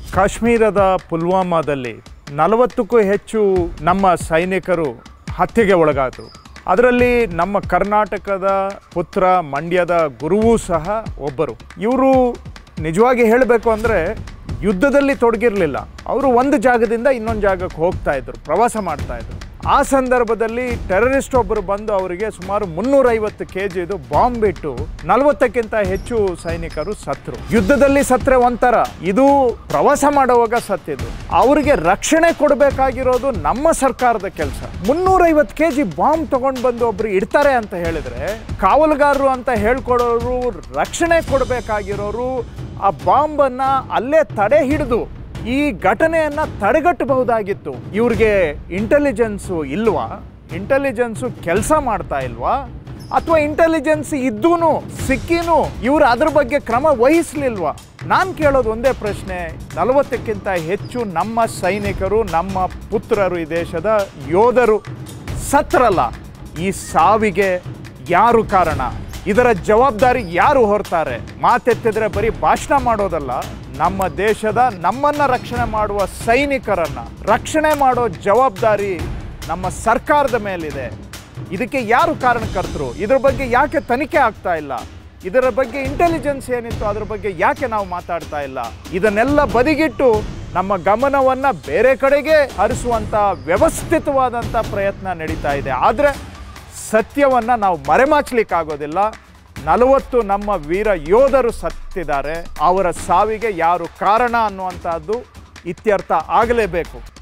ಕಾಶ್ಮೀರದ ಪುಲ್ವಾಮಾದಲ್ಲಿ 40ಕ್ಕೂ ಹೆಚ್ಚು ನಮ್ಮ ಸೈನಿಕರು ಹತ್ಯೆಗೆ ಒಳಗಾದರು. ಅದರಲ್ಲಿ ನಮ್ಮ ಕರ್ನಾಟಕದ ಪುತ್ರ ಮಂಡ್ಯದ ಗುರುವೂ ಸಹ ಒಬ್ಬರು. ಇವರು ನಿಜವಾಗಿ ಹೇಳಬೇಕು ಅಂದರೆ ಯುದ್ಧದಲ್ಲಿ ತೊಡಗಿರಲಿಲ್ಲ. ಅವರು ಒಂದು ಜಾಗದಿಂದ ಇನ್ನೊಂದು ಜಾಗಕ್ಕೆ ಹೋಗ್ತಾ ಇದ್ರು, ಪ್ರವಾಸ ಮಾಡ್ತಾ ಇದ್ರು. ಆ ಸಂದರ್ಭದಲ್ಲಿ ಟೆರರಿಸ್ಟ್ ಒಬ್ಬರು ಬಂದು ಅವರಿಗೆ ಸುಮಾರು 350 kg ಬಾಂಬ್ ಬಿಟ್ಟು 40ಕ್ಕಿಂತ ಹೆಚ್ಚು ಸೈನಿಕರು ಸತ್ರು. ಯುದ್ಧದಲ್ಲಿ ಸತ್ರೆ ಒಂಥರ, ಇದು ಪ್ರವಾಸ ಮಾಡುವಾಗ ಸತ್ತಿದ್ದು. ಅವರಿಗೆ ರಕ್ಷಣೆ ಕೊಡಬೇಕಾಗಿರೋದು ನಮ್ಮ ಸರ್ಕಾರದ ಕೆಲಸ. 350 kg ಬಾಂಬ್ ತಗೊಂಡು ಬಂದು ಒಬ್ರು ಇಡ್ತಾರೆ ಅಂತ ಹೇಳಿದ್ರೆ, ಕಾವಲುಗಾರರು ಅಂತ ಹೇಳ್ಕೊಡೋರು, ರಕ್ಷಣೆ ಕೊಡಬೇಕಾಗಿರೋರು ಆ ಬಾಂಬನ್ನ ಅಲ್ಲೇ ತಡೆ ಹಿಡಿದು ಈ ಘಟನೆಯನ್ನು ತಡೆಗಟ್ಟಬಹುದಾಗಿತ್ತು. ಇವ್ರಿಗೆ ಇಂಟೆಲಿಜೆನ್ಸು ಇಲ್ವಾ? ಇಂಟೆಲಿಜೆನ್ಸು ಕೆಲಸ ಮಾಡ್ತಾ ಇಲ್ವಾ? ಅಥವಾ ಇಂಟೆಲಿಜೆನ್ಸ್ ಇದ್ದೂ ಸಿಕ್ಕಿನೂ ಇವರು ಅದ್ರ ಬಗ್ಗೆ ಕ್ರಮ ವಹಿಸಲಿಲ್ವಾ? ನಾನು ಕೇಳೋದು ಒಂದೇ ಪ್ರಶ್ನೆ, 40ಕ್ಕಿಂತ ಹೆಚ್ಚು ನಮ್ಮ ಸೈನಿಕರು, ನಮ್ಮ ಪುತ್ರರು, ಈ ದೇಶದ ಯೋಧರು ಸತ್ರಲ್ಲ. ಈ ಸಾವಿಗೆ ಯಾರು ಕಾರಣ? ಇದರ ಜವಾಬ್ದಾರಿ ಯಾರು ಹೊರ್ತಾರೆ? ಮಾತೆತ್ತಿದ್ರೆ ಬರೀ ಭಾಷಣ ಮಾಡೋದಲ್ಲ, ನಮ್ಮ ದೇಶದ ನಮ್ಮನ್ನು ರಕ್ಷಣೆ ಮಾಡುವ ಸೈನಿಕರನ್ನು ರಕ್ಷಣೆ ಮಾಡೋ ಜವಾಬ್ದಾರಿ ನಮ್ಮ ಸರ್ಕಾರದ ಮೇಲಿದೆ. ಇದಕ್ಕೆ ಯಾರು ಕಾರಣಕರ್ತರು? ಇದರ ಬಗ್ಗೆ ಯಾಕೆ ತನಿಖೆ ಆಗ್ತಾ ಇಲ್ಲ? ಇದರ ಬಗ್ಗೆ ಇಂಟೆಲಿಜೆನ್ಸ್ ಏನಿತ್ತು ಅದರ ಬಗ್ಗೆ ಯಾಕೆ ನಾವು ಮಾತಾಡ್ತಾ ಇಲ್ಲ? ಇದನ್ನೆಲ್ಲ ಬದಿಗಿಟ್ಟು ನಮ್ಮ ಗಮನವನ್ನು ಬೇರೆ ಕಡೆಗೆ ಹರಿಸುವಂಥ ವ್ಯವಸ್ಥಿತವಾದಂಥ ಪ್ರಯತ್ನ ನಡೀತಾ ಇದೆ. ಆದರೆ ಸತ್ಯವನ್ನು ನಾವು ಮರೆಮಾಚಲಿಕ್ಕಾಗೋದಿಲ್ಲ. 40 ನಮ್ಮ ವೀರ ಯೋಧರು ಸತ್ತಿದ್ದಾರೆ. ಅವರ ಸಾವಿಗೆ ಯಾರು ಕಾರಣ ಅನ್ನುವಂಥದ್ದು ಇತ್ಯರ್ಥ ಆಗಲೇಬೇಕು.